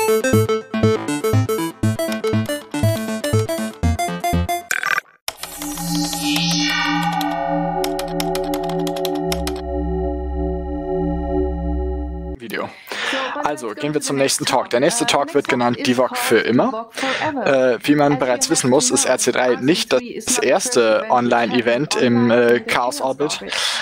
Video. Also, gehen wir zum nächsten Talk. Der nächste Talk wird genannt DevOG für immer. Wie man bereits wissen muss, ist RC3 nicht das erste Online-Event im Chaos Orbit.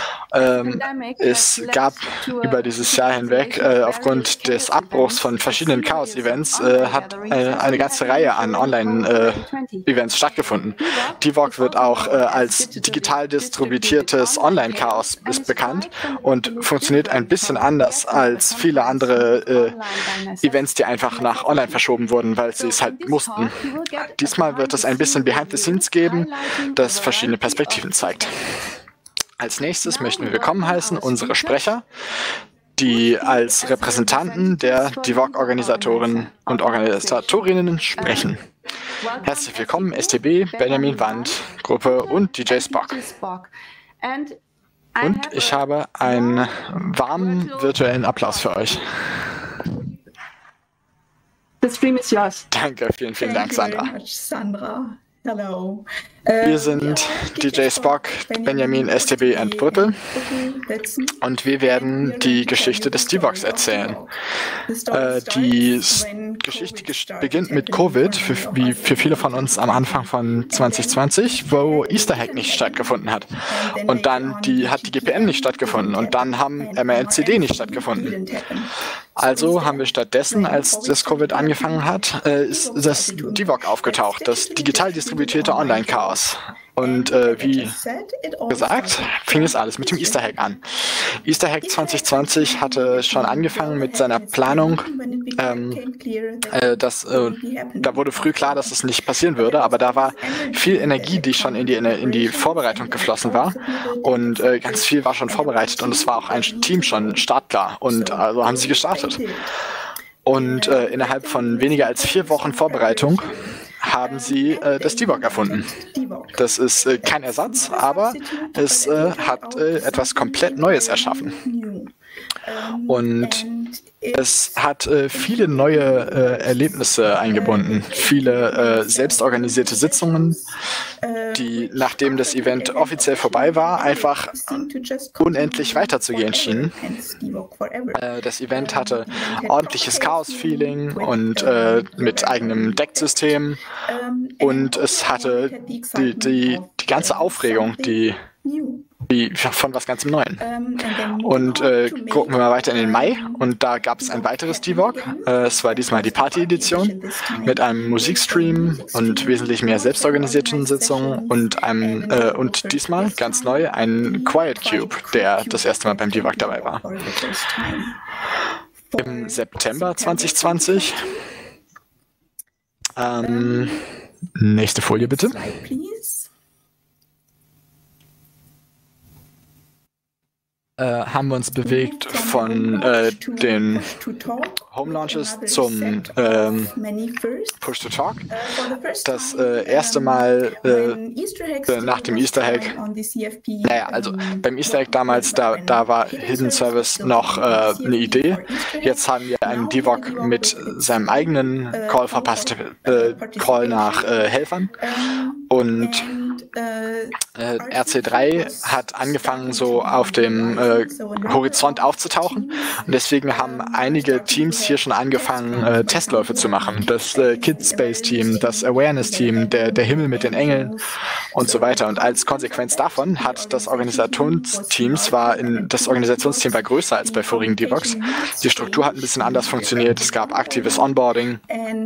Es gab über dieses Jahr hinweg, aufgrund des Abbruchs von verschiedenen Chaos-Events, hat eine ganze Reihe an Online-Events stattgefunden. DevOG wird auch als digital distribuiertes Online-Chaos bekannt und funktioniert ein bisschen anders als viele andere Events, die einfach nach online verschoben wurden, weil sie es halt mussten. Diesmal wird es ein bisschen Behind the Scenes geben, das verschiedene Perspektiven zeigt. Als nächstes möchten wir willkommen heißen unsere Sprecher, die als Repräsentanten der DevOG-Organisatoren und Organisatorinnen sprechen. Herzlich willkommen STB, Benjamin Wand, Gruppe und DJ Spock. Und ich habe einen warmen virtuellen Applaus für euch. The stream is yours. Danke, vielen, vielen Dank, Sandra. Hello. Wir sind DJ Spock, Benjamin, STB und Brüppel und wir werden die Geschichte des DevOGs erzählen. Die Geschichte beginnt mit Covid, wie für viele von uns am Anfang von 2020, wo Easter Hack nicht stattgefunden hat. Und dann hat die GPM nicht stattgefunden und dann haben MRNCD nicht stattgefunden. Also haben wir stattdessen, als das Covid angefangen hat, ist das DevOG aufgetaucht, das digital distributierte Online-Chaos. Und wie gesagt, fing es alles mit dem Easter Hack an. Easter Hack 2020 hatte schon angefangen mit seiner Planung. Da wurde früh klar, dass es nicht passieren würde, aber da war viel Energie, die schon in die Vorbereitung geflossen war. Und ganz viel war schon vorbereitet und es war auch ein Team schon startklar. Und also haben sie gestartet. Und innerhalb von weniger als 4 Wochen Vorbereitung haben sie das DevOG erfunden. Das ist kein Ersatz, aber es hat etwas komplett Neues erschaffen. Und es hat viele neue Erlebnisse eingebunden, viele selbstorganisierte Sitzungen, die, nachdem das Event offiziell vorbei war, einfach unendlich weiterzugehen schienen. Das Event hatte ordentliches Chaos-Feeling und mit eigenem Decksystem und es hatte die ganze Aufregung, die von was ganz Neuem. Und gucken wir mal weiter in den Mai und da gab es ein weiteres DevOG. Es war diesmal die Party-Edition mit einem Musikstream und wesentlich mehr selbstorganisierten Sitzungen und diesmal ganz neu ein Quiet Cube, der das erste Mal beim DevOG dabei war. Im September 2020 nächste Folie bitte. Haben wir uns bewegt von den Home Launches zum Push-to-Talk. Das erste Mal nach dem Easter Hack, naja, also beim Easter Hack damals, da war Hidden Service noch eine Idee. Jetzt haben wir einen DevOG mit seinem eigenen Call Call nach Helfern und RC3 hat angefangen, so auf dem Horizont aufzutauchen und deswegen haben einige Teams hier schon angefangen, Testläufe zu machen. Das Kids Space Team, das Awareness Team, der Himmel mit den Engeln und so weiter. Und als Konsequenz davon hat das Organisationsteam war größer als bei vorigen DevOGs. Die Struktur hat ein bisschen anders funktioniert. Es gab aktives Onboarding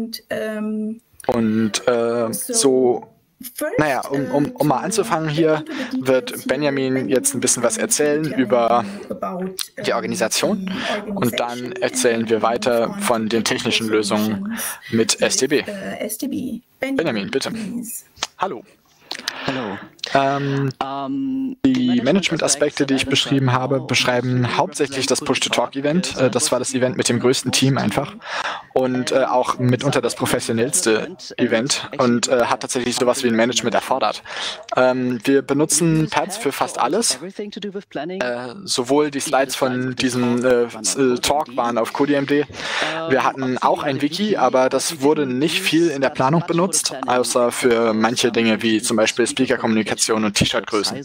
und naja, um mal anzufangen hier, wird Benjamin jetzt ein bisschen was erzählen über die Organisation und dann erzählen wir weiter von den technischen Lösungen mit STB. Benjamin, bitte. Hallo. Hallo. Die Management-Aspekte, die ich beschrieben habe, beschreiben hauptsächlich das Push-to-Talk-Event. Das war das Event mit dem größten Team einfach und auch mitunter das professionellste Event und hat tatsächlich sowas wie ein Management erfordert. Wir benutzen Pads für fast alles. Sowohl die Slides von diesem Talk waren auf CodiMD. Wir hatten auch ein Wiki, aber das wurde nicht viel in der Planung benutzt, außer für manche Dinge wie zum Beispiel Speaker-Kommunikation und T-Shirt-Größen.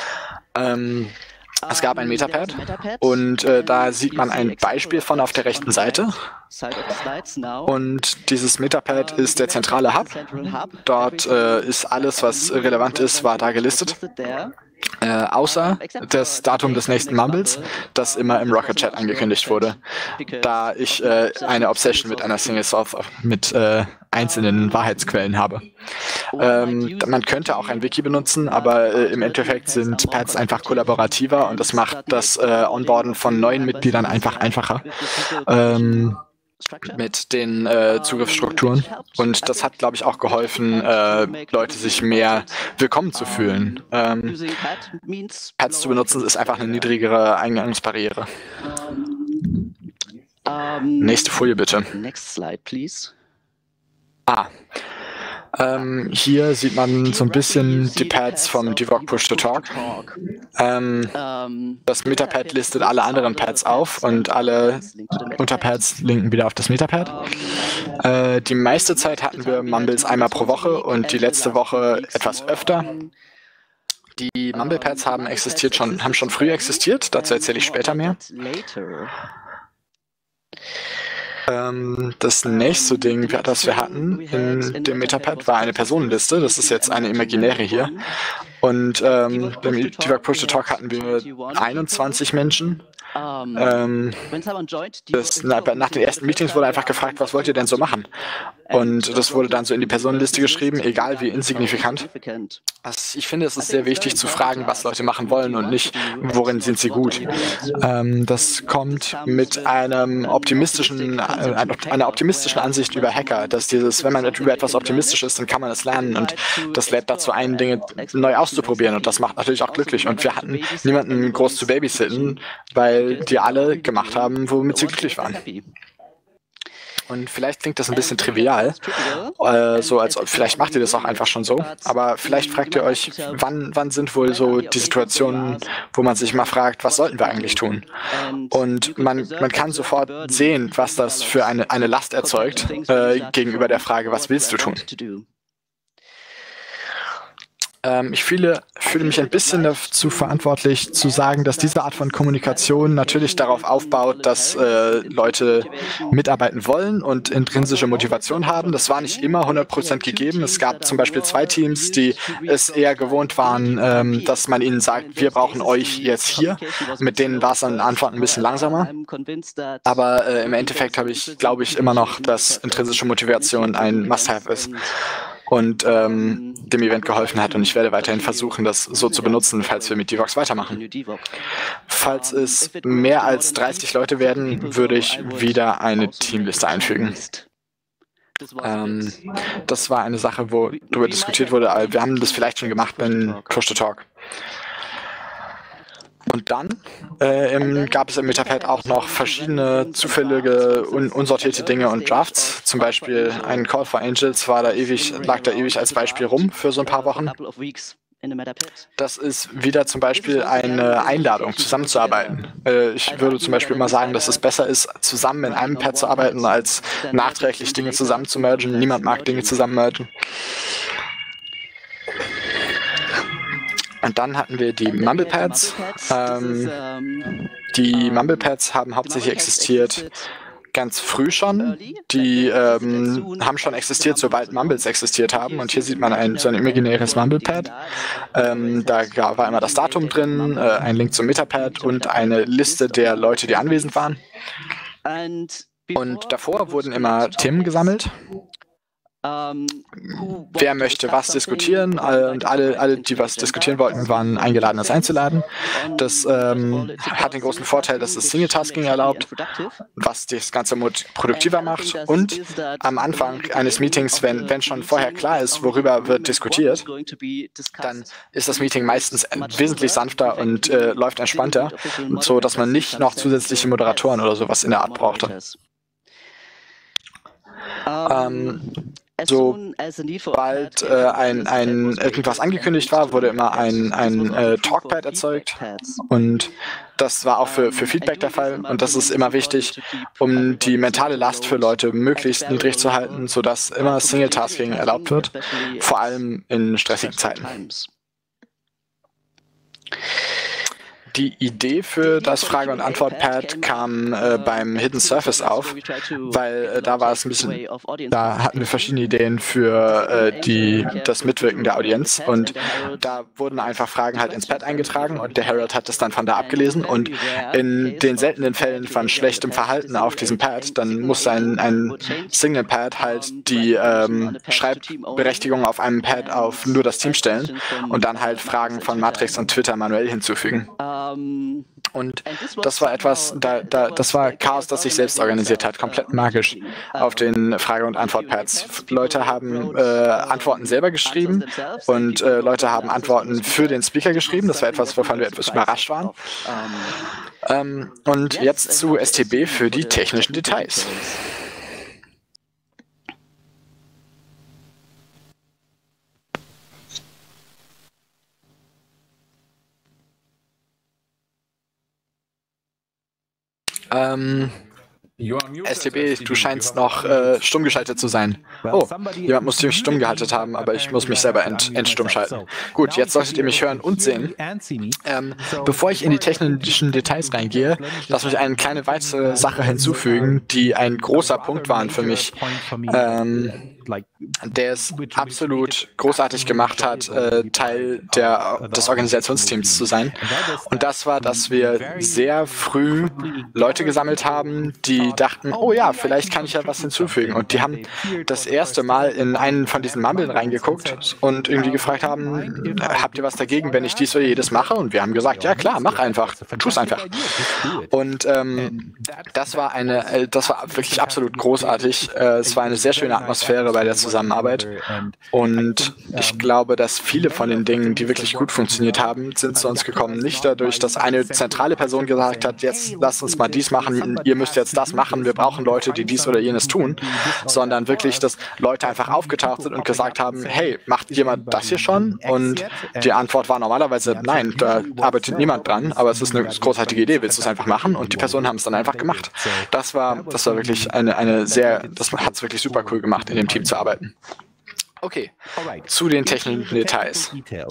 Es gab ein Metapad und da sieht man ein Beispiel von auf der rechten Seite. Und dieses Metapad ist der zentrale Hub. Dort ist alles, was relevant ist, war da gelistet. Außer das Datum des nächsten Mumbles, das immer im Rocket Chat angekündigt wurde, da ich eine Obsession mit einer Single Source mit einzelnen Wahrheitsquellen habe. Man könnte auch ein Wiki benutzen, aber im Endeffekt sind Pads einfach kollaborativer und das macht das Onboarden von neuen Mitgliedern einfach einfacher. Mit den Zugriffsstrukturen. Und das hat, glaube ich, auch geholfen, Leute sich mehr willkommen zu fühlen. Pads zu benutzen ist einfach eine niedrigere Eingangsbarriere. Nächste Folie, bitte. Next slide, please. Hier sieht man so ein bisschen die Pads vom Divok Push-to-Talk. Das Metapad listet alle anderen Pads auf und alle Unterpads linken wieder auf das Metapad. Die meiste Zeit hatten wir Mumbles einmal pro Woche und die letzte Woche etwas öfter. Die Mumble-Pads haben schon früh existiert, dazu erzähle ich später mehr. Das nächste Ding, das wir hatten in dem Metapad, war eine Personenliste. Das ist jetzt eine imaginäre hier. Und beim Divok Push-to-Talk hatten wir 21 Menschen. Nach den ersten Meetings wurde einfach gefragt, was wollt ihr denn so machen? Und das wurde dann so in die Personenliste geschrieben, egal wie insignifikant. Also ich finde, es ist sehr wichtig zu fragen, was Leute machen wollen und nicht, worin sind sie gut. Das kommt mit einer optimistischen Ansicht über Hacker, dass wenn man über etwas optimistisch ist, dann kann man es lernen und das lädt dazu ein, Dinge neu auszuprobieren und das macht natürlich auch glücklich. Und wir hatten niemanden groß zu babysitten, weil die alle gemacht haben, womit sie glücklich waren. Und vielleicht klingt das ein bisschen trivial, vielleicht macht ihr das auch einfach schon so, aber vielleicht fragt ihr euch, wann sind wohl so die Situationen, wo man sich mal fragt, was sollten wir eigentlich tun? Und man kann sofort sehen, was das für eine Last erzeugt, gegenüber der Frage, was willst du tun? Ich fühle mich ein bisschen dazu verantwortlich, zu sagen, dass diese Art von Kommunikation natürlich darauf aufbaut, dass Leute mitarbeiten wollen und intrinsische Motivation haben. Das war nicht immer 100% gegeben. Es gab zum Beispiel 2 Teams, die es eher gewohnt waren, dass man ihnen sagt, wir brauchen euch jetzt hier. Mit denen war es an Antworten ein bisschen langsamer. Aber im Endeffekt glaube ich immer noch, dass intrinsische Motivation ein Must-Have ist und dem Event geholfen hat. Und ich werde weiterhin versuchen, das so zu benutzen, falls wir mit Divox weitermachen. Falls es mehr als 30 Leute werden, würde ich wieder eine Teamliste einfügen. Das war eine Sache, wo darüber diskutiert wurde. Wir haben das vielleicht schon gemacht in Push-to-Talk. Und dann gab es im Metapad auch noch verschiedene zufällige, unsortierte Dinge und Drafts. Zum Beispiel ein Call for Angels lag da ewig als Beispiel rum für so ein paar Wochen. Das ist wieder zum Beispiel eine Einladung, zusammenzuarbeiten. Ich würde zum Beispiel mal sagen, dass es besser ist, zusammen in einem Pad zu arbeiten, als nachträglich Dinge zusammen zu mergen. Niemand mag Dinge zusammen mergen. Und dann hatten wir die Mumble-Pads. Die Mumble-Pads haben hauptsächlich existiert ganz früh schon. Die haben schon existiert, sobald Mumbles existiert haben. Und hier sieht man so ein imaginäres Mumble-Pad. Da war immer das Datum drin, ein Link zum Metapad und eine Liste der Leute, die anwesend waren. Und davor wurden immer Themen gesammelt. wer möchte was diskutieren, und alle, die was diskutieren wollten, waren eingeladen, das einzuladen. Das hat den großen Vorteil, dass es Single-Tasking erlaubt, was das Ganze produktiver macht. Und am Anfang eines Meetings, wenn schon vorher klar ist, worüber wird diskutiert, dann ist das Meeting meistens wesentlich sanfter und läuft entspannter, so dass man nicht noch zusätzliche Moderatoren oder sowas in der Art brauchte. Sobald irgendwas angekündigt war, wurde immer ein Talkpad erzeugt, und das war auch für Feedback der Fall, und das ist immer wichtig, um die mentale Last für Leute möglichst niedrig zu halten, sodass immer Single-Tasking erlaubt wird, vor allem in stressigen Zeiten. Die Idee für das Frage- und Antwort-Pad kam beim Hidden Surface auf, weil da war es ein bisschen, da hatten wir verschiedene Ideen für das Mitwirken der Audienz, und da wurden einfach Fragen halt ins Pad eingetragen und der Herald hat das dann von da abgelesen, und in den seltenen Fällen von schlechtem Verhalten auf diesem Pad, dann muss ein Signal-Pad halt die Schreibberechtigung auf einem Pad auf nur das Team stellen und dann halt Fragen von Matrix und Twitter manuell hinzufügen. Und das war etwas, das war Chaos, das sich selbst organisiert hat, komplett magisch auf den Frage- und Antwort-Pads. Leute haben Antworten selber geschrieben und Leute haben Antworten für den Speaker geschrieben. Das war etwas, wovon wir etwas überrascht waren. Und jetzt zu STB für die technischen Details. STB, du scheinst noch stumm geschaltet zu sein. Oh, jemand muss mich stumm geschaltet haben, aber ich muss mich selber entstumm schalten. Gut, jetzt solltet ihr mich hören und sehen. Bevor ich in die technischen Details reingehe, lass mich eine kleine weitere Sache hinzufügen, die ein großer Punkt war für mich, der es absolut großartig gemacht hat, Teil des Organisationsteams zu sein. Und das war, dass wir sehr früh Leute gesammelt haben, die dachten, oh ja, vielleicht kann ich ja was hinzufügen. Und die haben das erste Mal in einen von diesen Mumblen reingeguckt und irgendwie gefragt haben, habt ihr was dagegen, wenn ich dies oder jedes mache? Und wir haben gesagt, ja klar, mach einfach, tu's einfach. Und das war wirklich absolut großartig. Es war eine sehr schöne Atmosphäre bei der Zusammenarbeit. Und ich glaube, dass viele von den Dingen, die wirklich gut funktioniert haben, sind zu uns gekommen. Nicht dadurch, dass eine zentrale Person gesagt hat, jetzt lasst uns mal dies machen, ihr müsst jetzt das machen, wir brauchen Leute, die dies oder jenes tun, sondern wirklich, dass Leute einfach aufgetaucht sind und gesagt haben, hey, macht jemand das hier schon? Und die Antwort war normalerweise, nein, da arbeitet niemand dran, aber es ist eine großartige Idee, willst du es einfach machen? Und die Personen haben es dann einfach gemacht. Das war wirklich das hat es wirklich super cool gemacht, in dem Team zu arbeiten. Okay, zu den technischen Details.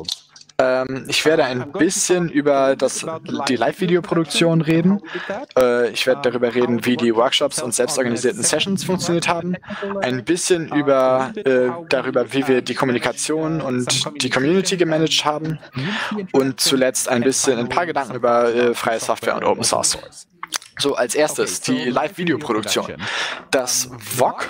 Ich werde ein bisschen über die Live-Video-Produktion reden. Ich werde darüber reden, wie die Workshops und selbstorganisierten Sessions funktioniert haben. Ein bisschen darüber, wie wir die Kommunikation und die Community gemanagt haben. Und zuletzt ein paar Gedanken über freie Software und Open Source. So, als erstes die Live-Video-Produktion. Das VOG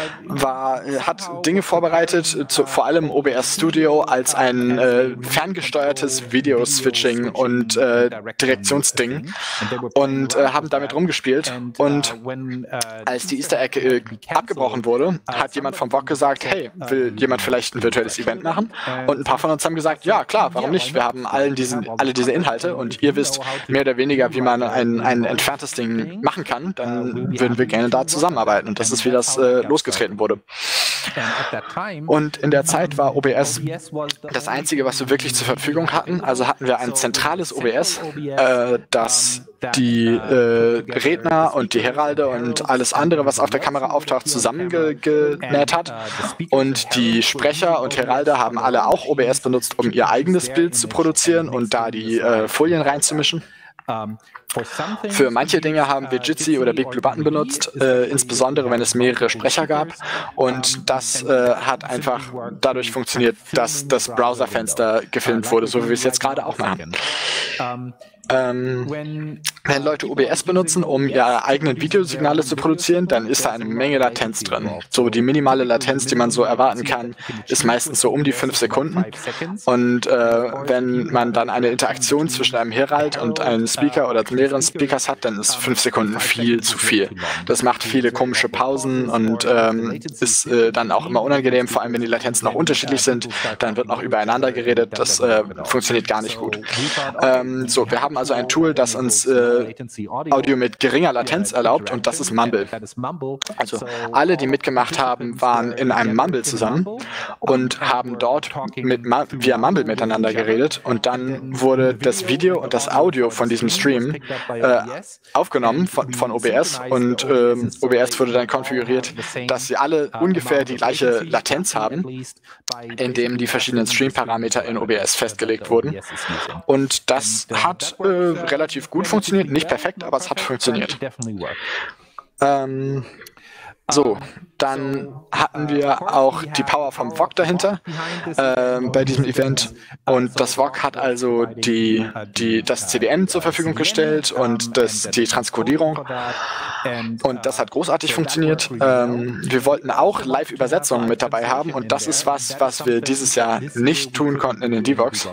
hat Dinge vorbereitet, vor allem OBS Studio als ein ferngesteuertes Video-Switching und Direktionsding und haben damit rumgespielt. Und als die Easter Egg abgebrochen wurde, hat jemand vom VOG gesagt, hey, will jemand vielleicht ein virtuelles Event machen? Und ein paar von uns haben gesagt, ja, klar, warum nicht? Wir haben alle diese Inhalte und ihr wisst mehr oder weniger, wie man ein entferntes Ding machen kann, dann würden wir gerne da zusammenarbeiten. Und das ist, wie das losgetreten wurde. Und in der Zeit war OBS das Einzige, was wir wirklich zur Verfügung hatten. Also hatten wir ein zentrales OBS, das die Redner und die Heralde und alles andere, was auf der Kamera auftaucht, zusammengenäht hat. Und die Sprecher und Heralde haben alle auch OBS benutzt, um ihr eigenes Bild zu produzieren und da die Folien reinzumischen. Für manche Dinge haben wir Jitsi oder Big Blue Button benutzt, insbesondere wenn es mehrere Sprecher gab. Und das hat einfach dadurch funktioniert, dass das Browserfenster gefilmt wurde, so wie wir es jetzt gerade auch machen. Wenn Leute OBS benutzen, um ihre eigenen Videosignale zu produzieren, dann ist da eine Menge Latenz drin. So die minimale Latenz, die man so erwarten kann, ist meistens so um die 5 Sekunden. Und wenn man dann eine Interaktion zwischen einem Herald und einem Speaker oder mehreren Speakers hat, dann ist 5 Sekunden viel zu viel. Das macht viele komische Pausen und ist dann auch immer unangenehm, vor allem wenn die Latenzen noch unterschiedlich sind, dann wird noch übereinander geredet. Das funktioniert gar nicht gut. So, wir haben also ein Tool, das uns Audio mit geringer Latenz erlaubt und das ist Mumble. Also alle, die mitgemacht haben, waren in einem Mumble zusammen und haben dort via Mumble miteinander geredet und dann wurde das Video und das Audio von diesem Stream aufgenommen von OBS und OBS wurde dann konfiguriert, dass sie alle ungefähr die gleiche Latenz haben, indem die verschiedenen Stream-Parameter in OBS festgelegt wurden. Und das hat relativ gut funktioniert, nicht perfekt, aber es hat funktioniert. So, dann hatten wir auch die Power vom VOG dahinter bei diesem Event und das VOG hat also das CDN zur Verfügung gestellt und die Transkodierung und das hat großartig funktioniert. Wir wollten auch Live-Übersetzungen mit dabei haben und das ist was wir dieses Jahr nicht tun konnten in den Divox.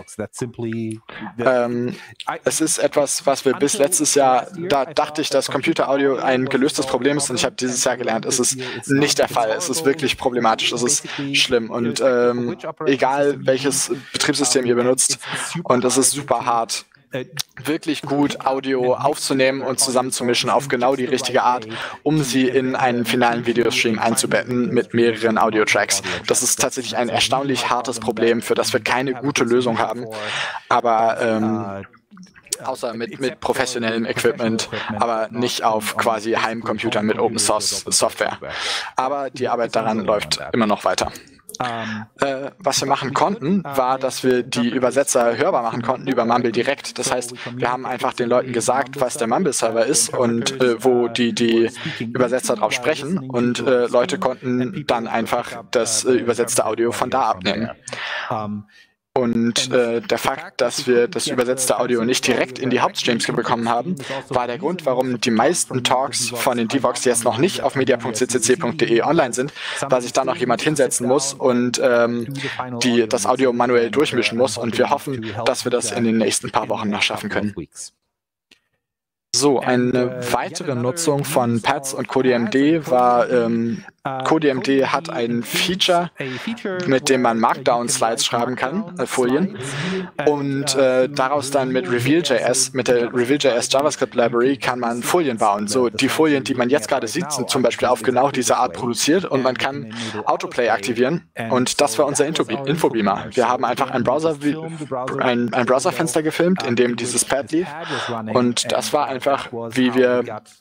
Es ist etwas, was wir bis letztes Jahr, da dachte ich, dass Computeraudio ein gelöstes Problem ist und ich habe dieses Jahr gelernt, es ist nicht der Fall. Es ist wirklich problematisch. Es ist schlimm. Und egal, welches Betriebssystem ihr benutzt, und es ist super hart, wirklich gut Audio aufzunehmen und zusammenzumischen auf genau die richtige Art, um sie in einen finalen Videostream einzubetten mit mehreren Audio-Tracks. Das ist tatsächlich ein erstaunlich hartes Problem, für das wir keine gute Lösung haben. Aber außer mit professionellem Equipment, aber nicht auf quasi Heimcomputern mit Open Source Software. Aber die Arbeit daran läuft immer noch weiter. Was wir machen konnten, war, dass wir die Übersetzer hörbar machen konnten über Mumble direkt. Das heißt, wir haben einfach den Leuten gesagt, was der Mumble-Server ist und wo die Übersetzer drauf sprechen und Leute konnten dann einfach das übersetzte Audio von da abnehmen. Und der Fakt, dass wir das übersetzte Audio nicht direkt in die Hauptstreams bekommen haben, war der Grund, warum die meisten Talks von den Divox jetzt noch nicht auf media.ccc.de online sind, weil sich da noch jemand hinsetzen muss und das Audio manuell durchmischen muss. Und wir hoffen, dass wir das in den nächsten paar Wochen noch schaffen können. So, eine weitere Nutzung von Pads und CodeMD war, CodeMD hat ein Feature, mit dem man Markdown-Slides schreiben kann, Folien, und daraus dann mit Reveal.js, mit der Reveal.js JavaScript Library kann man Folien bauen. So, die Folien, die man jetzt gerade sieht, sind zum Beispiel auf genau diese Art produziert und man kann Autoplay aktivieren und das war unser Infobeamer. Wir haben einfach ein Browserfenster gefilmt, in dem dieses Pad lief und das war einfach wie wir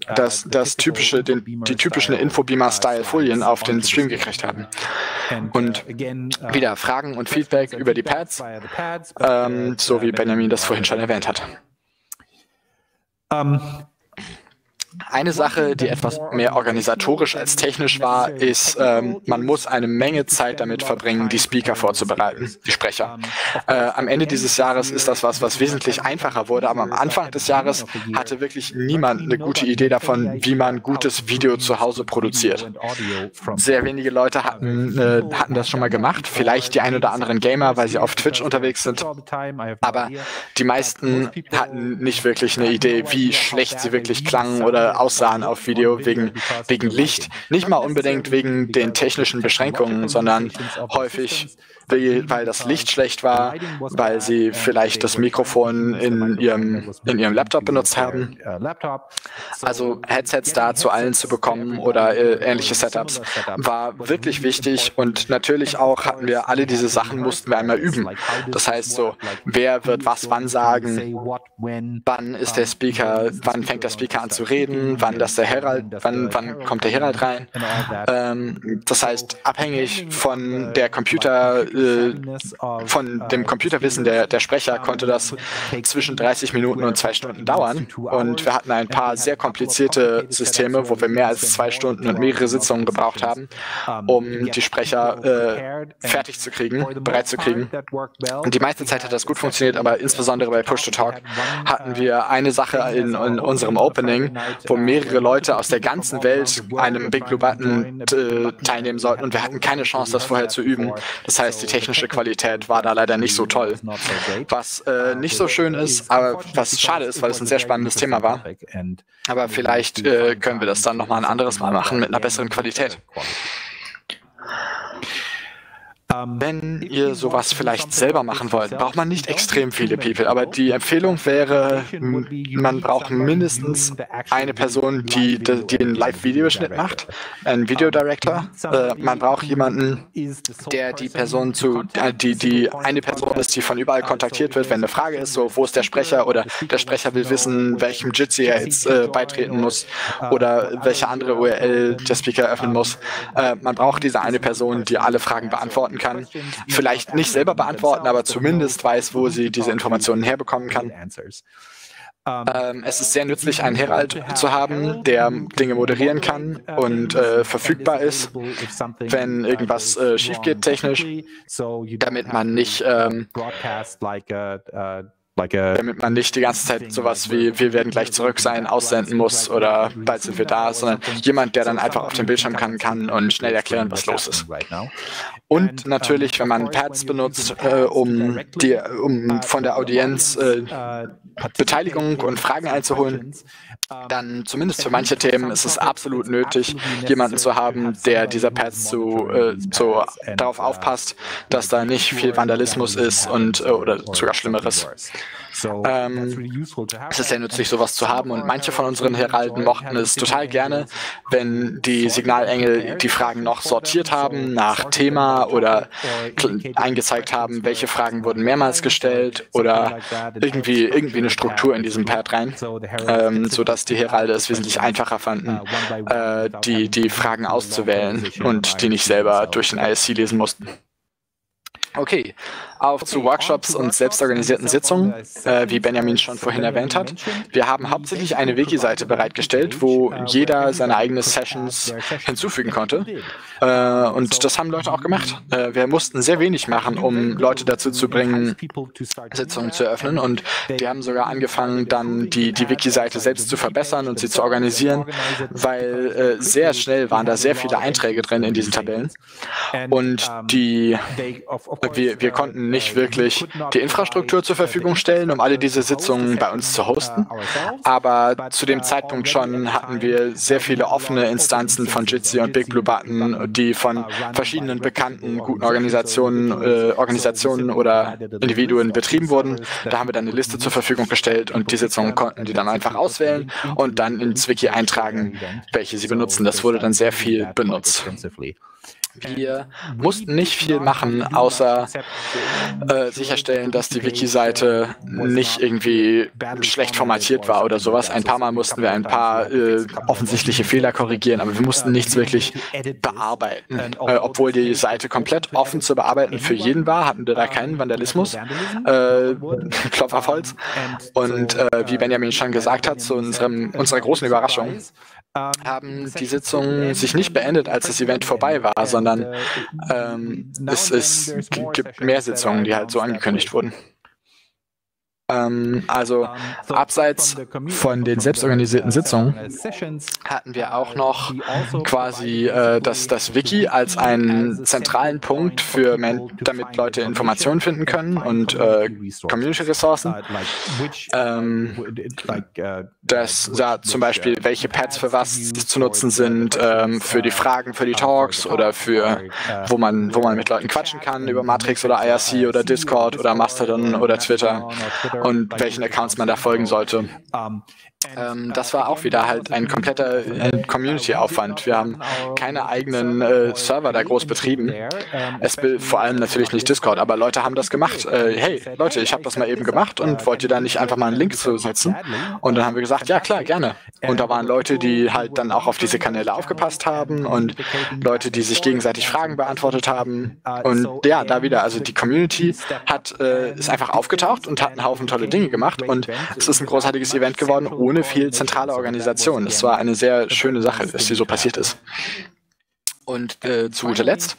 die typischen Infobeamer-Style-Folien auf den Stream gekriegt haben. Und wieder Fragen und Feedback über die Pads, so wie Benjamin das vorhin schon erwähnt hat. Eine Sache, die etwas mehr organisatorisch als technisch war, ist, man muss eine Menge Zeit damit verbringen, die Speaker vorzubereiten, die Sprecher. Am Ende dieses Jahres ist das was wesentlich einfacher wurde, aber am Anfang des Jahres hatte wirklich niemand eine gute Idee davon, wie man gutes Video zu Hause produziert. Sehr wenige Leute hatten das schon mal gemacht, vielleicht die ein oder anderen Gamer, weil sie auf Twitch unterwegs sind, aber die meisten hatten nicht wirklich eine Idee, wie schlecht sie wirklich klangen oder aussahen auf Video wegen Licht. Nicht mal unbedingt wegen den technischen Beschränkungen, sondern häufig, weil das Licht schlecht war, weil sie vielleicht das Mikrofon in ihrem Laptop benutzt haben. Also Headsets da zu allen zu bekommen oder ähnliche Setups war wirklich wichtig und natürlich auch hatten wir alle diese Sachen, mussten wir einmal üben. Das heißt so, wer wird was wann sagen, wann fängt der Speaker an zu reden entscheiden, wann kommt der Herald rein. Das heißt, abhängig von dem Computerwissen der Sprecher konnte das zwischen 30 Minuten und 2 Stunden dauern. Und wir hatten ein paar sehr komplizierte Systeme, wo wir mehr als 2 Stunden und mehrere Sitzungen gebraucht haben, um die Sprecher bereit zu kriegen. Und die meiste Zeit hat das gut funktioniert, aber insbesondere bei Push-to-Talk hatten wir eine Sache in unserem Opening, wo mehrere Leute aus der ganzen Welt einem Big Blue Button teilnehmen sollten und wir hatten keine Chance, das vorher zu üben. Das heißt, die technische Qualität war da leider nicht so toll. Was nicht so schön ist, aber was schade ist, weil es ein sehr spannendes Thema war. Aber vielleicht können wir das dann nochmal ein anderes Mal machen mit einer besseren Qualität. Wenn ihr sowas vielleicht selber machen wollt, braucht man nicht extrem viele People, aber die Empfehlung wäre, man braucht mindestens eine Person, die den Live-Videoschnitt macht, einen Video-Director. Man braucht jemanden, der die eine Person ist, die von überall kontaktiert wird, wenn eine Frage ist, so wo ist der Sprecher oder der Sprecher will wissen, welchem Jitsi er jetzt beitreten muss oder welche andere URL der Speaker öffnen muss. Man braucht diese eine Person, die alle Fragen beantworten kann. Vielleicht nicht selber beantworten, aber zumindest weiß, wo sie diese Informationen herbekommen kann. Es ist sehr nützlich, einen Herald zu haben, der Dinge moderieren kann und verfügbar ist, wenn irgendwas schief geht technisch, damit man nicht die ganze Zeit sowas wie wir werden gleich zurück sein, aussenden muss oder bald sind wir da, sondern jemand, der dann einfach auf den Bildschirm kann und schnell erklären, was los ist. Und natürlich, wenn man Pads benutzt, um von der Audienz Beteiligung und Fragen einzuholen, dann zumindest für manche Themen ist es absolut nötig, jemanden zu haben, der dieser Pads darauf aufpasst, dass da nicht viel Vandalismus ist oder sogar Schlimmeres. Es ist sehr nützlich, sowas zu haben und manche von unseren Heralden mochten es total gerne, wenn die Signalengel die Fragen noch sortiert haben nach Thema oder eingezeigt haben, welche Fragen wurden mehrmals gestellt oder irgendwie eine Struktur in diesem Pad rein, sodass die Heralde es wesentlich einfacher fanden, die Fragen auszuwählen und die nicht selber durch den ISC lesen mussten. Okay, auf zu Workshops und selbstorganisierten Sitzungen, wie Benjamin schon vorhin erwähnt hat. Wir haben hauptsächlich eine Wiki-Seite bereitgestellt, wo jeder seine eigenen Sessions hinzufügen konnte. Und das haben Leute auch gemacht. Wir mussten sehr wenig machen, um Leute dazu zu bringen, Sitzungen zu eröffnen. Und die haben sogar angefangen, dann die Wiki-Seite selbst zu verbessern und sie zu organisieren, weil sehr schnell waren da sehr viele Einträge drin in diesen Tabellen. Und wir konnten nicht wirklich die Infrastruktur zur Verfügung stellen, um alle diese Sitzungen bei uns zu hosten. Aber zu dem Zeitpunkt schon hatten wir sehr viele offene Instanzen von Jitsi und Big Blue Button, die von verschiedenen bekannten, guten Organisationen oder Individuen betrieben wurden. Da haben wir dann eine Liste zur Verfügung gestellt und die Sitzungen konnten die dann einfach auswählen und dann ins Wiki eintragen, welche sie benutzen. Das wurde dann sehr viel benutzt. Wir mussten nicht viel machen, außer sicherstellen, dass die Wiki-Seite nicht irgendwie schlecht formatiert war oder sowas. Ein paar Mal mussten wir ein paar offensichtliche Fehler korrigieren, aber wir mussten nichts wirklich bearbeiten. Obwohl die Seite komplett offen zu bearbeiten für jeden war, hatten wir da keinen Vandalismus. Klopf auf Holz. Und wie Benjamin schon gesagt hat, zu unserer großen Überraschung, haben die Sitzungen sich nicht beendet, als das Event vorbei war, sondern es gibt mehr Sitzungen, die halt so angekündigt wurden. Also abseits von den selbstorganisierten Sitzungen hatten wir auch noch quasi das Wiki als einen zentralen Punkt damit Leute Informationen finden können und Community-Ressourcen. Das da zum Beispiel, welche Pads für was zu nutzen sind, für die Fragen, für die Talks oder für wo man mit Leuten quatschen kann über Matrix oder IRC oder Discord oder Mastodon oder Twitter. Und welchen Accounts man da folgen sollte. Das war auch wieder halt ein kompletter Community-Aufwand. Wir haben keine eigenen Server da groß betrieben. Es will vor allem natürlich nicht Discord, aber Leute haben das gemacht. Hey, Leute, ich habe das mal eben gemacht und wollt ihr da nicht einfach mal einen Link zusetzen? Und dann haben wir gesagt, ja klar, gerne. Und da waren Leute, die halt dann auch auf diese Kanäle aufgepasst haben und Leute, die sich gegenseitig Fragen beantwortet haben. Und ja, da wieder, also die Community ist einfach aufgetaucht und hat einen Haufen tolle Dinge gemacht und es ist ein großartiges Event geworden, ohne viel zentrale Organisation. Es war eine sehr schöne Sache, dass die so passiert ist. Und zu guter Letzt,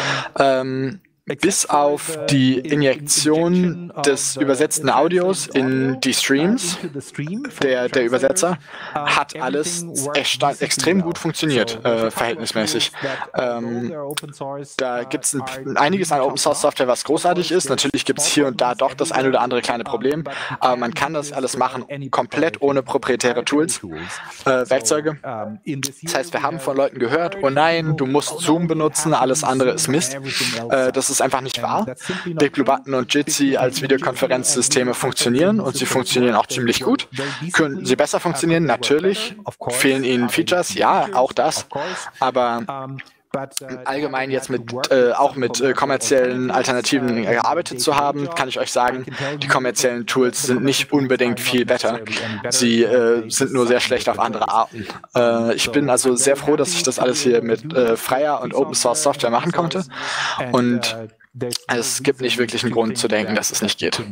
bis auf die Injektion des übersetzten Audios in die Streams, der Übersetzer, hat alles extrem gut funktioniert, verhältnismäßig. Da gibt es einiges an Open-Source-Software, was großartig ist. Natürlich gibt es hier und da doch das ein oder andere kleine Problem, aber man kann das alles machen, komplett ohne proprietäre Tools, Werkzeuge. Das heißt, wir haben von Leuten gehört, oh nein, du musst Zoom benutzen, alles andere ist Mist. Das ist einfach nicht wahr. Big Blue Button und Jitsi als Videokonferenzsysteme funktionieren und sie funktionieren auch ziemlich gut. Können sie besser funktionieren? Natürlich. Fehlen ihnen Features? Ja, auch das. Aber allgemein jetzt auch mit kommerziellen Alternativen gearbeitet zu haben, kann ich euch sagen, die kommerziellen Tools sind nicht unbedingt viel besser. Sie sind nur sehr schlecht auf andere Arten. Ich bin also sehr froh, dass ich das alles hier mit freier und Open Source Software machen konnte. Und es gibt nicht wirklich einen Grund zu denken, dass es nicht geht.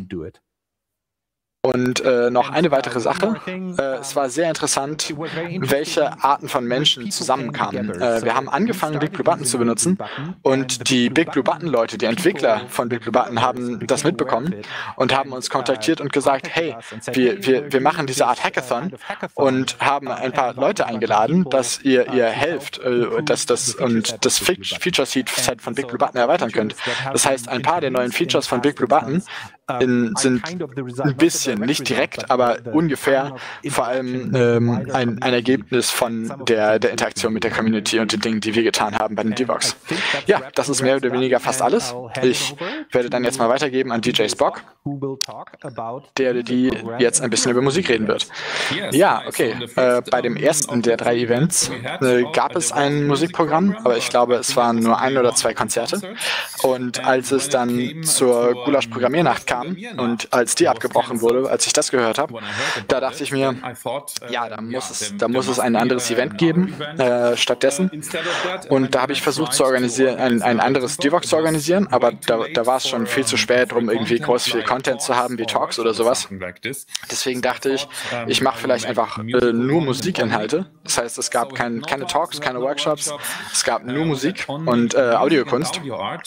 Und noch eine weitere Sache. Es war sehr interessant, welche Arten von Menschen zusammenkamen. Wir haben angefangen, Big Blue Button zu benutzen und die Big Blue Button Leute, die Entwickler von Big Blue Button, haben das mitbekommen und haben uns kontaktiert und gesagt, hey, wir machen diese Art Hackathon und haben ein paar Leute eingeladen, dass ihr helft, dass das Feature-Set von Big Blue Button erweitern könnt. Das heißt, ein paar der neuen Features von Big Blue Button sind ein bisschen, nicht direkt, aber ungefähr vor allem ein Ergebnis von der Interaktion mit der Community und den Dingen, die wir getan haben bei den Devox. Ja, das ist mehr oder weniger fast alles. Ich werde dann jetzt mal weitergeben an DJ Spock, der oder die jetzt ein bisschen über Musik reden wird. Ja, okay. Bei dem ersten der 3 Events gab es ein Musikprogramm, aber ich glaube, es waren nur 1 oder 2 Konzerte. Und als es dann zur Gulasch-Programmiernacht kam, und als die abgebrochen wurde, als ich das gehört habe, da dachte ich mir, ja, da muss es ein anderes Event geben stattdessen. Und da habe ich versucht zu organisieren, ein anderes Devox zu organisieren, aber da war es schon viel zu spät, um irgendwie groß viel Content zu haben wie Talks oder sowas. Deswegen dachte ich, ich mache vielleicht einfach nur Musikinhalte. Das heißt, es gab keine Talks, keine Workshops, es gab nur Musik und Audiokunst.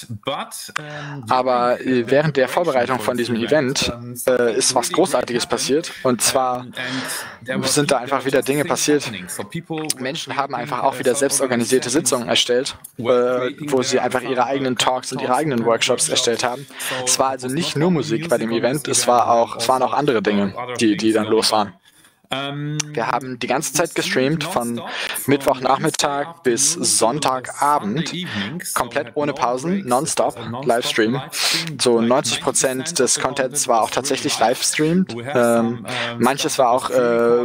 Aber während der Vorbereitung von diesem Event ist was Großartiges passiert. Und zwar sind da einfach wieder Dinge passiert. Menschen haben einfach auch wieder selbstorganisierte Sitzungen erstellt, wo sie einfach ihre eigenen Talks und ihre eigenen Workshops erstellt haben. Es war also nicht nur Musik bei dem Event, es waren auch andere Dinge, die dann los waren. Wir haben die ganze Zeit gestreamt, von Mittwochnachmittag bis Sonntagabend, komplett ohne Pausen, nonstop, Livestream. So 90% des Contents war auch tatsächlich livestreamt. Manches war auch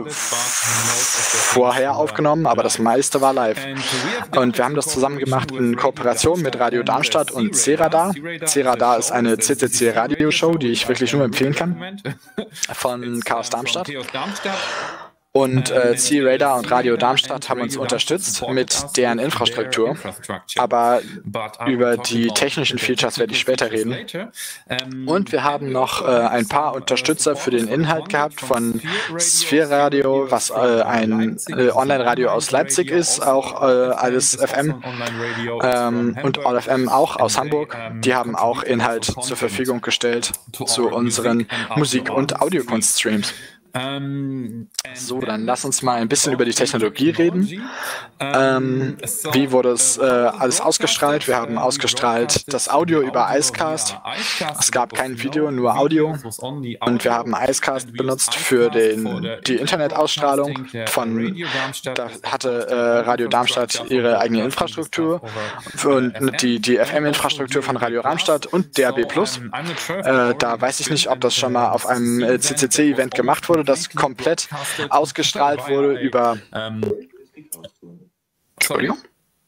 vorher aufgenommen, aber das meiste war live. Und wir haben das zusammen gemacht in Kooperation mit Radio Darmstadt und C-Radar. C-Radar ist eine CCC-Radioshow, die ich wirklich nur empfehlen kann, von Chaos Darmstadt. Und C-Radar und Radio Darmstadt haben uns unterstützt mit deren Infrastruktur. Aber über die technischen Features werde ich später reden. Und wir haben noch ein paar Unterstützer für den Inhalt gehabt von Sphere Radio, was ein Online-Radio aus Leipzig ist, auch alles FM. Und All FM auch aus Hamburg. Die haben auch Inhalt zur Verfügung gestellt zu unseren Musik- und Audiokunst-Streams. So, dann lass uns mal ein bisschen über die Technologie reden. Wie wurde es alles ausgestrahlt? Wir haben ausgestrahlt das Audio über Icecast. Es gab kein Video, nur Audio. Und wir haben Icecast benutzt für die Internetausstrahlung. Da hatte Radio Darmstadt ihre eigene Infrastruktur und die FM-Infrastruktur von Radio Darmstadt und DAB+. Da weiß ich nicht, ob das schon mal auf einem CCC-Event gemacht wurde. das komplett ausgestrahlt wurde über... Entschuldigung?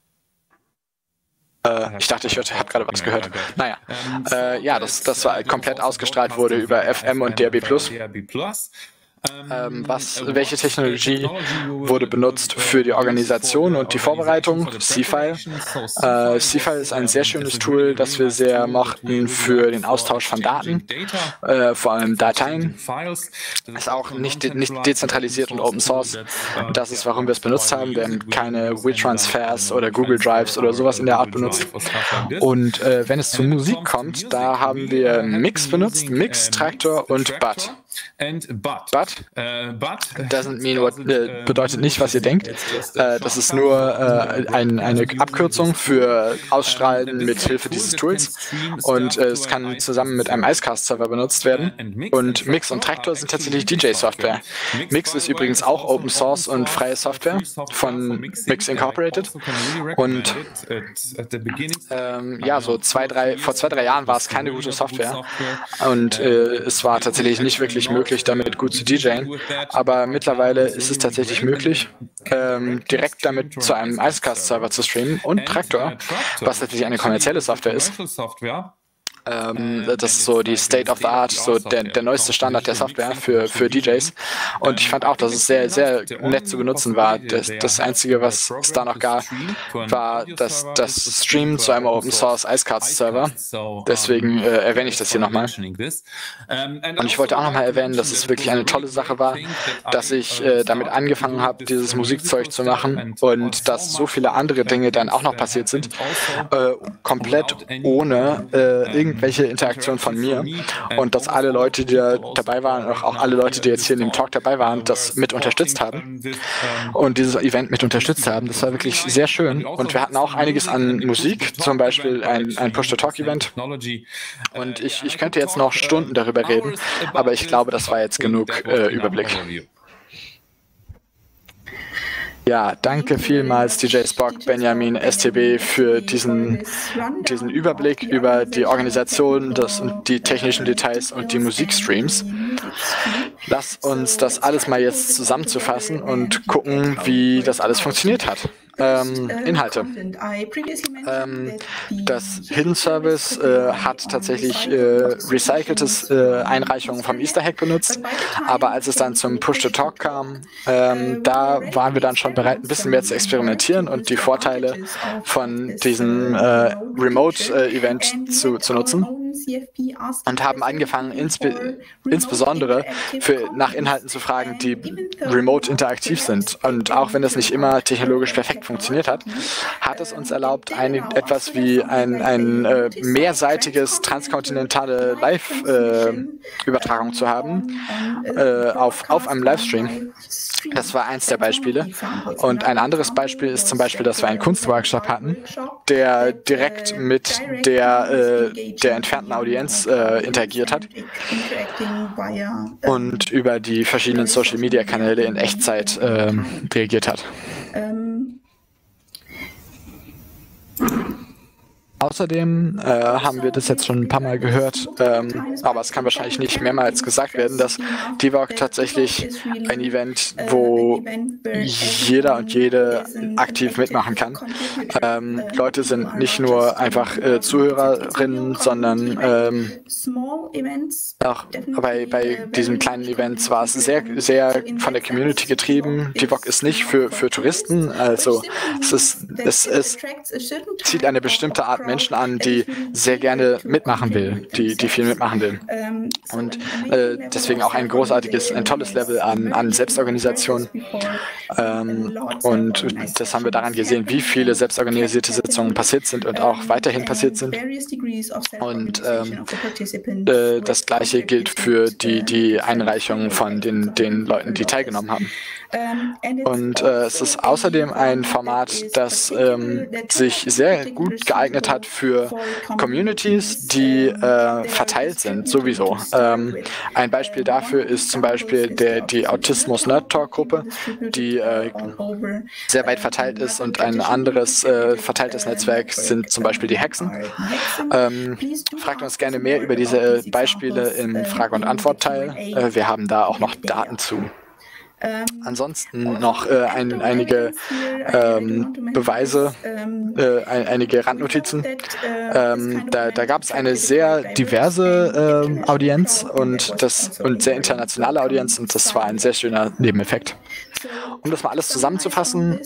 Ich dachte, ich habe gerade was gehört. Naja, ja, das war komplett ausgestrahlt wurde über FM und DAB+. Welche Technologie wurde benutzt für die Organisation und die Vorbereitung? C-File. C-File ist ein sehr schönes Tool, das wir sehr mochten für den Austausch von Daten, vor allem Dateien. Ist auch nicht dezentralisiert und Open Source. Das ist, warum wir es benutzt haben. Wir haben keine WeTransfers oder Google Drives oder sowas in der Art benutzt. Und wenn es zu Musik kommt, da haben wir Mix benutzt, Mix, Traktor und BUT. But doesn't mean what, bedeutet nicht, was ihr denkt. Das ist nur eine Abkürzung für Ausstrahlen mit Hilfe dieses Tools. Und es kann zusammen mit einem Icecast-Server benutzt werden. Und Mix und Traktor sind tatsächlich DJ-Software. Mix ist übrigens auch Open Source und freie Software von Mix Incorporated. Und ja, so vor 2-3 Jahren war es keine gute Software. Und es war tatsächlich nicht wirklich möglich, damit gut zu DJen, aber mittlerweile ist es tatsächlich möglich, direkt damit zu einem Icecast-Server zu streamen und Traktor, was tatsächlich eine kommerzielle Software ist. Das ist so die State of the Art, so der neueste Standard der Software für DJs. Und ich fand auch, dass es sehr, sehr nett zu benutzen war. Das Einzige, was es da noch gab, war das Streamen zu einem Open Source Icecast Server. Deswegen erwähne ich das hier nochmal. Und ich wollte auch nochmal erwähnen, dass es wirklich eine tolle Sache war, dass ich damit angefangen habe, dieses Musikzeug zu machen und dass so viele andere Dinge dann auch noch passiert sind, komplett ohne irgendwelche Interaktion von mir, und dass alle Leute, die da dabei waren, auch alle Leute, die jetzt hier in dem Talk dabei waren, das mit unterstützt haben und dieses Event mit unterstützt haben. Das war wirklich sehr schön, und wir hatten auch einiges an Musik, zum Beispiel ein Push-to-Talk-Event, und ich könnte jetzt noch Stunden darüber reden, aber ich glaube, das war jetzt genug Überblick. Ja, danke vielmals DJ Spock, Benjamin, STB für diesen Überblick über die Organisation, und die technischen Details und die Musikstreams. Lass uns das alles mal jetzt zusammenzufassen und gucken, wie das alles funktioniert hat. Inhalte. Das Hidden Service hat tatsächlich recyceltes Einreichungen vom Easter Egg benutzt, aber als es dann zum Push-to-Talk kam, da waren wir dann schon bereit, ein bisschen mehr zu experimentieren und die Vorteile von diesem Remote-Event zu nutzen, und haben angefangen, insbesondere nach Inhalten zu fragen, die remote interaktiv sind. Und auch wenn das nicht immer technologisch perfekt funktioniert hat, hat es uns erlaubt, etwas wie ein mehrseitiges transkontinentale Live-Übertragung zu haben auf einem Livestream. Das war eins der Beispiele. Und ein anderes Beispiel ist zum Beispiel, dass wir einen Kunstworkshop hatten, der direkt mit der entfernten Audienz interagiert hat und über die verschiedenen Social-Media-Kanäle in Echtzeit reagiert hat. Außerdem haben wir das jetzt schon ein paar Mal gehört, aber es kann wahrscheinlich nicht mehrmals gesagt werden, dass DIVOC tatsächlich ein Event, wo jeder und jede aktiv mitmachen kann. Leute sind nicht nur einfach Zuhörerinnen, sondern auch bei diesen kleinen Events war es sehr, sehr von der Community getrieben. DIVOC ist nicht für Touristen, also es zieht eine bestimmte Art Menschen an, die sehr gerne mitmachen will, die viel mitmachen will. Und deswegen auch ein tolles Level an Selbstorganisation. Und das haben wir daran gesehen, wie viele selbstorganisierte Sitzungen passiert sind und auch weiterhin passiert sind. Und das Gleiche gilt für die Einreichung von den Leuten, die teilgenommen haben. Und es ist außerdem ein Format, das sich sehr gut geeignet hat für Communities, die verteilt sind, sowieso. Ein Beispiel dafür ist zum Beispiel die Autismus-Nerd-Talk-Gruppe, die sehr weit verteilt ist, und ein anderes verteiltes Netzwerk sind zum Beispiel die Hexen. Fragt uns gerne mehr über diese Beispiele im Frage- und Antwort-Teil. Wir haben da auch noch Daten zu. Ansonsten noch einige Beweise, einige Randnotizen. Da gab es eine sehr diverse Audienz und sehr internationale Audienz, und das war ein sehr schöner Nebeneffekt. Um das mal alles zusammenzufassen,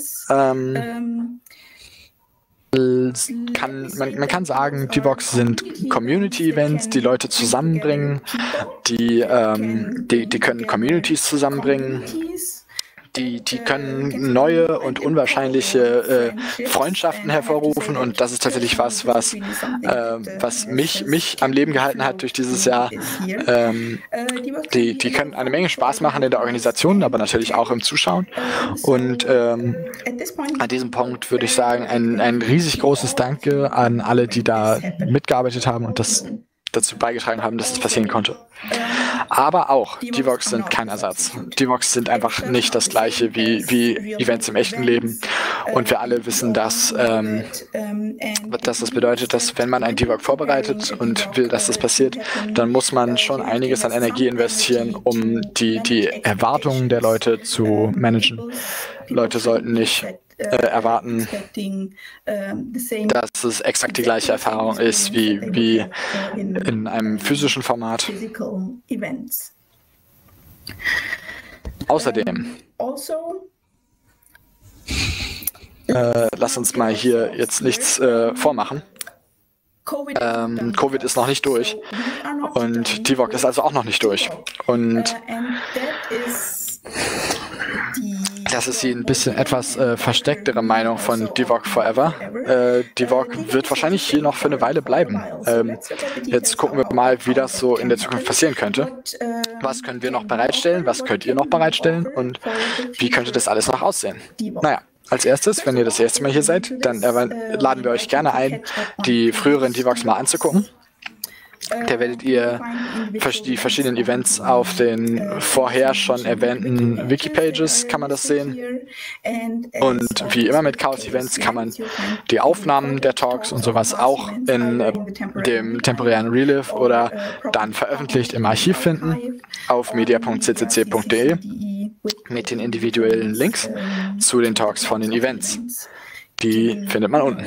man kann sagen, Divox sind Community-Events, die Leute zusammenbringen, die können Communities zusammenbringen, die können neue und unwahrscheinliche Freundschaften hervorrufen, und das ist tatsächlich was mich am Leben gehalten hat durch dieses Jahr. Die können eine Menge Spaß machen in der Organisation, aber natürlich auch im Zuschauen. Und an diesem Punkt würde ich sagen, ein riesig großes Danke an alle, die da mitgearbeitet haben und das dazu beigetragen haben, dass es passieren konnte. Aber auch, Divox sind kein Ersatz. Divox sind einfach nicht das gleiche wie Events im echten Leben. Und wir alle wissen, dass das bedeutet, dass wenn man ein Divox vorbereitet und will, dass das passiert, dann muss man schon einiges an Energie investieren, um die Erwartungen der Leute zu managen. Leute sollten nicht erwarten, dass es exakt die gleiche Erfahrung ist wie in einem physischen Format. Außerdem, lass uns mal hier jetzt nichts vormachen. Covid ist noch nicht durch und Divox ist also auch noch nicht durch. Und das ist die ein bisschen etwas verstecktere Meinung von Divox Forever. Divox wird wahrscheinlich hier noch für eine Weile bleiben. Jetzt gucken wir mal, wie das so in der Zukunft passieren könnte. Was können wir noch bereitstellen? Was könnt ihr noch bereitstellen? Und wie könnte das alles noch aussehen? Naja, als erstes, wenn ihr das erste Mal hier seid, dann laden wir euch gerne ein, die früheren Divox mal anzugucken. Da werdet ihr die verschiedenen Events auf den vorher schon erwähnten Wikipages, kann man das sehen. Und wie immer mit Chaos Events kann man die Aufnahmen der Talks und sowas auch in dem temporären Relive oder dann veröffentlicht im Archiv finden auf media.ccc.de mit den individuellen Links zu den Talks von den Events. Die findet man unten.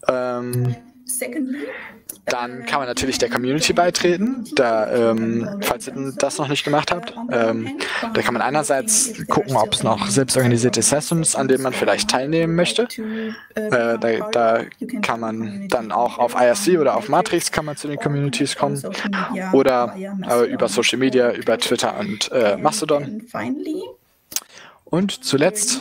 Dann kann man natürlich der Community beitreten, falls ihr das noch nicht gemacht habt. Da kann man einerseits gucken, ob es noch selbstorganisierte Sessions, an denen man vielleicht teilnehmen möchte. Da kann man dann auch auf IRC oder auf Matrix kann man zu den Communities kommen. Oder über Social Media, über Twitter und Mastodon. Und zuletzt,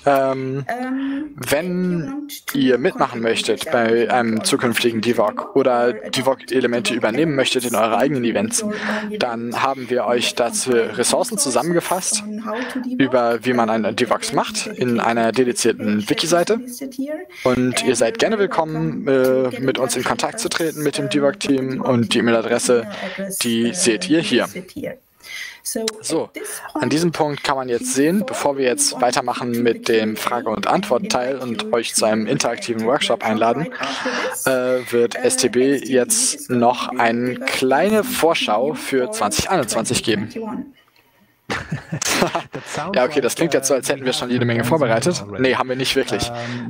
wenn ihr mitmachen möchtet bei einem zukünftigen Divox oder Divox-Elemente übernehmen möchtet in eure eigenen Events, dann haben wir euch dazu Ressourcen zusammengefasst, über wie man einen Divox macht, in einer dedizierten Wiki-Seite. Und ihr seid gerne willkommen, mit uns in Kontakt zu treten mit dem Divox-Team, und die E-Mail-Adresse, die seht ihr hier. So, an diesem Punkt kann man jetzt sehen, bevor wir jetzt weitermachen mit dem Frage- und Antwort-Teil und euch zu einem interaktiven Workshop einladen, wird STB jetzt noch eine kleine Vorschau für 2021 geben. Ja, okay, das klingt jetzt so, als hätten wir schon jede Menge vorbereitet. Nee, haben wir nicht wirklich.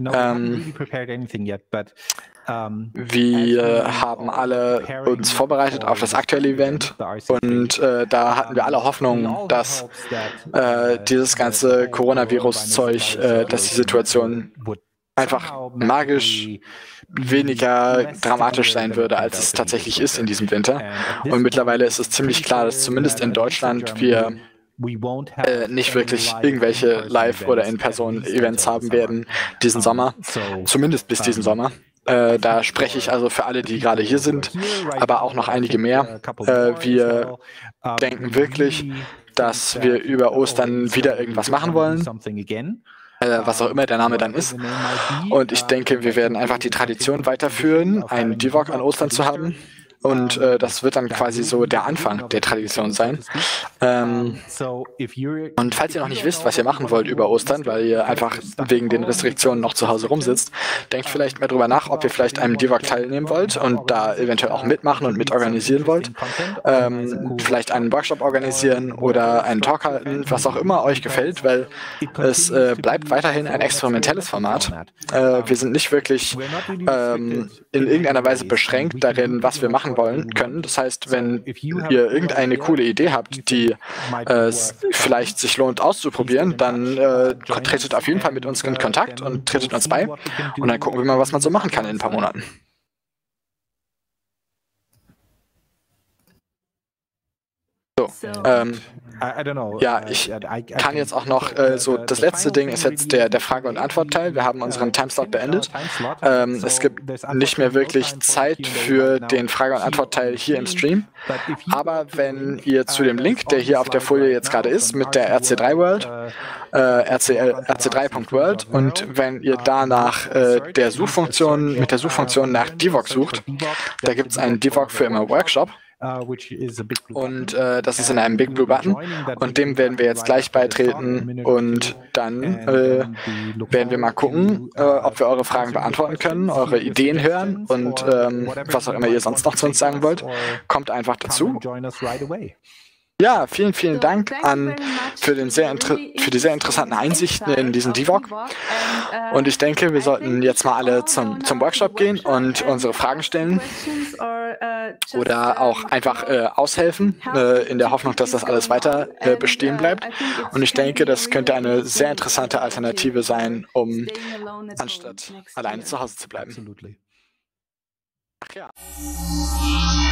Wir haben alle uns vorbereitet auf das aktuelle Event, und da hatten wir alle Hoffnung, dass dieses ganze Coronavirus-Zeug, dass die Situation einfach magisch weniger dramatisch sein würde, als es tatsächlich ist in diesem Winter. Und mittlerweile ist es ziemlich klar, dass zumindest in Deutschland wir nicht wirklich irgendwelche Live- oder In-Person-Events haben werden diesen Sommer, zumindest bis diesen Sommer. Da spreche ich also für alle, die gerade hier sind, aber auch noch einige mehr. Wir denken wirklich, dass wir über Ostern wieder irgendwas machen wollen, was auch immer der Name dann ist. Und ich denke, wir werden einfach die Tradition weiterführen, einen Divok an Ostern zu haben. Und das wird dann quasi so der Anfang der Tradition sein. Und falls ihr noch nicht wisst, was ihr machen wollt über Ostern, weil ihr einfach wegen den Restriktionen noch zu Hause rumsitzt, denkt vielleicht mal drüber nach, ob ihr vielleicht einem Divok teilnehmen wollt und da eventuell auch mitmachen und mitorganisieren wollt. Vielleicht einen Workshop organisieren oder einen Talk halten, was auch immer euch gefällt, weil es bleibt weiterhin ein experimentelles Format. Wir sind nicht wirklich in irgendeiner Weise beschränkt darin, was wir machen können. Das heißt, wenn ihr irgendeine coole Idee habt, die vielleicht sich lohnt auszuprobieren, dann tretet auf jeden Fall mit uns in Kontakt und tretet uns bei und dann gucken wir mal, was man so machen kann in ein paar Monaten. So, ja, ich kann jetzt auch noch, so das letzte Ding ist jetzt der Frage- und Antwort-Teil. Wir haben unseren Timeslot beendet. Es gibt nicht mehr wirklich Zeit für den Frage- und Antwort-Teil hier im Stream. Aber wenn ihr zu dem Link, der hier auf der Folie jetzt gerade ist, mit der RC3 World, rc3.world, und wenn ihr da nach mit der Suchfunktion nach Divok sucht, da gibt es einen Divok für immer Workshop. Und das ist in einem Big Blue Button und dem werden wir jetzt gleich beitreten und dann werden wir mal gucken, ob wir eure Fragen beantworten können, eure Ideen hören und was auch immer ihr sonst noch zu uns sagen wollt. Kommt einfach dazu. Ja, vielen, vielen Dank für die sehr interessanten Einsichten in diesen Divok. Und ich denke, wir sollten jetzt mal alle zum Workshop gehen und unsere Fragen stellen. Oder auch einfach aushelfen, in der Hoffnung, dass das alles weiter bestehen bleibt. Und ich denke, das könnte eine sehr interessante Alternative sein, anstatt alleine zu Hause zu bleiben. Ach ja.